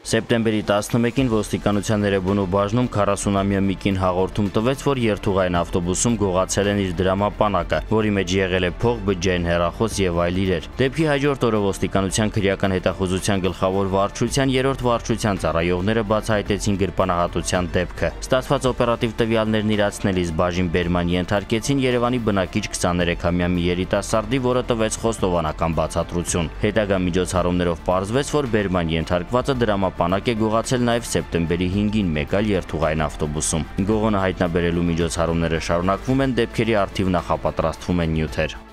Սեպտեմբերի 11-ին ոստիկանության Էրեբունու բաժնում 40-ամյա մի կին հաղորդում տվեց, որ երթուղային ավտոբուսում գողացել են իր դրամապանակը, որի մեջ եղել է փող, բջջային հեռախոս եւ այլ իրեր։ Դեպքի հաջորդ օրը ոստիկանության քրեական հետախուզության գլխավոր վարչության 3-րդ վարչության ծառայողները բացահայտեցին գրպանահատության դեպքը։ Ստացված օպերատիվ տվյալներն իրացնելիս բաժին բերման ենթարկեցին Երևանի բնակիչ 23-ամյա մի երիտասարդի, որը տվեց խոստովանական բացատրություն։ Հետագա միջոցառումներով պարզվեց, որ բերման ենթարկվածը դրամապանակ է գողացել նաև սեպտեմբերի 5-ին մեկ այլ երթուղային ավտոբուսում։ Գողոնը հայտնաբերելու միջոցառումները շարունակվում են, դեպքերի առթիվ նախապատրաստվում են նյութեր։